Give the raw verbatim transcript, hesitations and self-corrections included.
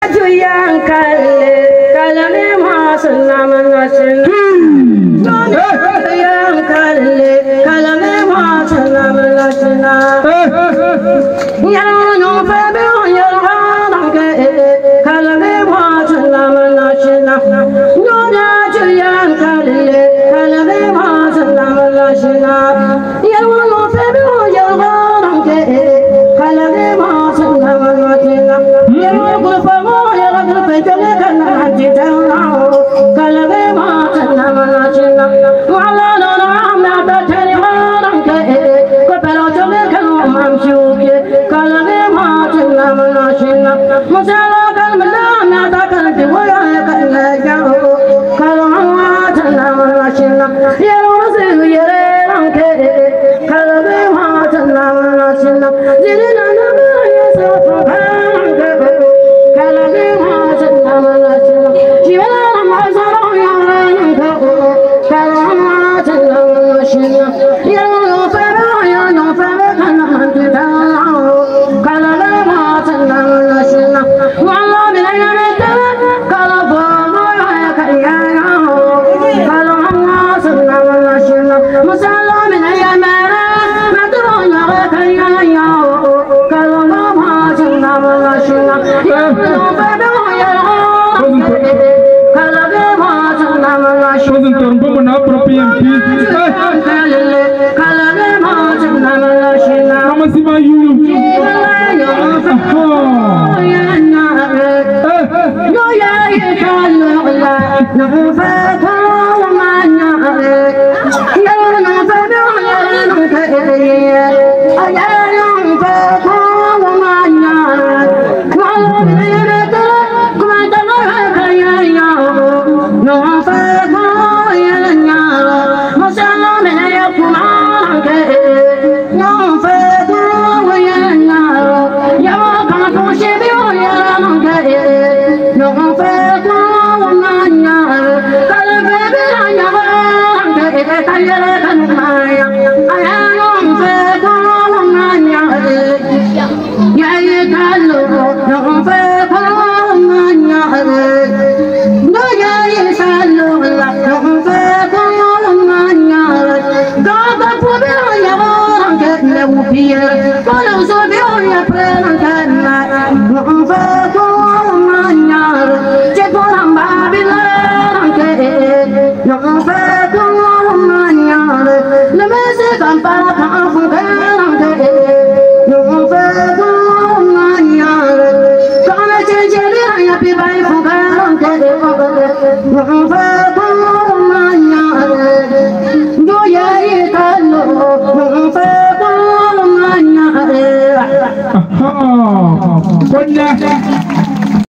juyan kalle kalame masna manasna juyan kalle kalame masna manasna ya no fabe ya ranke kalame masna manasna juyan kalle kalame masna manasna ya no fabe ya ranke kalame masna manasna ya no Oh,